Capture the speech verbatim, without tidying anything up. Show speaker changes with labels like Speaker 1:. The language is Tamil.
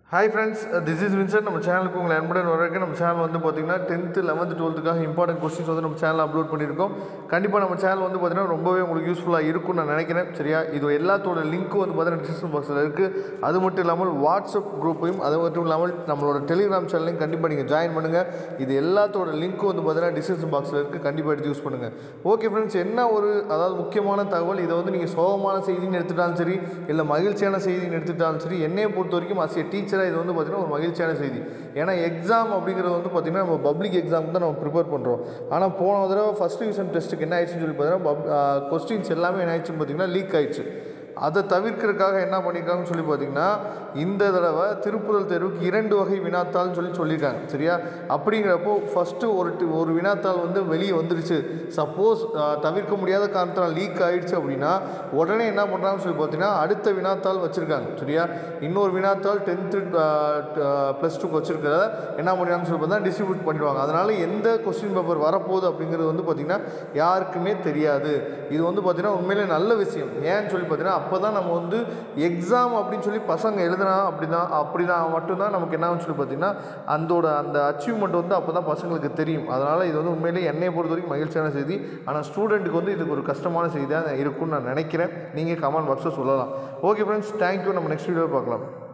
Speaker 1: Hi friends, uh, this is Vincent. நம்ம சேனலுக்கு உங்களை அன்புடன் வரவேற்க. நம்ம சேனல் வந்து பார்த்தீங்கன்னா tenth, eleventh, twelfth important questions வந்து நம்ம சேனலில் அப்லோட் பண்ணியிருக்கோம். கண்டிப்பாக நம்ம சேனல் வந்து பார்த்தீங்கன்னா ரொம்பவே உங்களுக்கு யூஸ்ஃபுல்லாக இருக்கும்னு நான் நினைக்கிறேன். சரியா, இது எல்லாத்தோட லிங்க்கும் வந்து பார்த்தீங்கன்னா டிஸ்கிரிப்ஷன் பாக்ஸில் இருக்குது. அது மட்டும் இல்லாமல் வாட்ஸ்அப் குரூப்பையும் அது மட்டும் இல்லாமல் நம்மளோட டெலிகிராம் சேனலையும் கண்டிப்பாக நீங்கள் ஜாயின் பண்ணுங்கள். இது எல்லாத்தோட லிங்க்கும் வந்து பார்த்தீங்கன்னா டிஸ்கிரிப்ஷன் பாக்ஸில் இருக்குது. கண்டிப்பாக எடுத்து யூஸ் பண்ணுங்கள். ஓகே ஃப்ரெண்ட்ஸ், என்ன ஒரு அதாவது முக்கியமான தகவல், இதை வந்து நீங்கள் சோகமான செய்தின்னு எடுத்துட்டாலும் சரி, இல்லை மகிழ்ச்சியான செய்தின்னு எடுத்துட்டாலும் சரி, என்னையை பொறுத்த வரைக்கும் ஆஸ் ஏ டீச்சராக இது வந்து பார்த்தீங்கன்னா ஒரு மகிழ்ச்சியான செய்தி. ஏன்னா எக்ஸாம் அப்படிங்கிறது வந்து பார்த்திங்கன்னா நம்ம பப்ளிக் எக்ஸாம் தான் நம்ம ப்ரிப்பேர் பண்ணுறோம். ஆனால் போன தடவை ஃபஸ்ட் டிவிஷன் டெஸ்ட்டுக்கு என்ன ஆயிடுச்சுன்னு சொல்லி பார்த்தீங்கன்னா கொஸ்டின்ஸ் எல்லாமே என்ன ஆயிடுச்சுன்னு பார்த்தீங்கன்னா லீக் ஆயிடுச்சு. அதை தவிர்க்கிறதுக்காக என்ன பண்ணியிருக்காங்கன்னு சொல்லி பார்த்திங்கன்னா இந்த தடவை திருக்குறள் தேர்வுக்கு இரண்டு வகை வினாத்தாள்னு சொல்லி சொல்லியிருக்காங்க. சரியா, அப்படிங்கிறப்போ ஃபஸ்ட்டு ஒரு ஒரு வினாத்தாள் வந்து வெளியே வந்துடுச்சு. சப்போஸ் தவிர்க்க முடியாத காரணத்தால் லீக் ஆகிடுச்சு அப்படின்னா உடனே என்ன பண்ணுறாங்கன்னு சொல்லி பார்த்தீங்கன்னா அடுத்த வினாத்தாள் வச்சுருக்காங்க. சரியா, இன்னொரு வினாத்தாள் டென்த்து ப்ளஸ் டூக்கு வச்சுருக்கிறத என்ன பண்ணுறாங்கன்னு சொல்லி பார்த்தா டிஸ்ட்ரிபியூட் பண்ணிடுவாங்க. அதனால் எந்த கொஸ்டின் பேப்பர் வரப்போகுது அப்படிங்கிறது வந்து பார்த்திங்கன்னா யாருக்குமே தெரியாது. இது வந்து பார்த்திங்கன்னா உண்மையிலே நல்ல விஷயம். ஏன்னு சொல்லி பார்த்தீங்கன்னா அப்போ தான் நம்ம வந்து எக்ஸாம் அப்படின்னு சொல்லி பசங்க எழுதுனா அப்படி தான் அப்படி தான் மட்டும்தான் நமக்கு என்ன சொல்லி பார்த்திங்கன்னா அதோட அந்த அச்சீவ்மெண்ட் வந்து அப்போ தான் பசங்களுக்கு தெரியும். அதனால் இது வந்து உண்மையிலேயே என்னை பொறுத்த வரைக்கும் மகிழ்ச்சியான செய்தி. ஆனால் ஸ்டூடெண்ட்டுக்கு வந்து இதுக்கு ஒரு கஷ்டமான செய்தியாக இருக்கும்னு நான் நினைக்கிறேன். நீங்கள் கமெண்ட் பாக்ஸில் சொல்லலாம். Okay friends, thank you. நம்ம நெக்ஸ்ட் வீடியோவில் பார்க்கலாம்.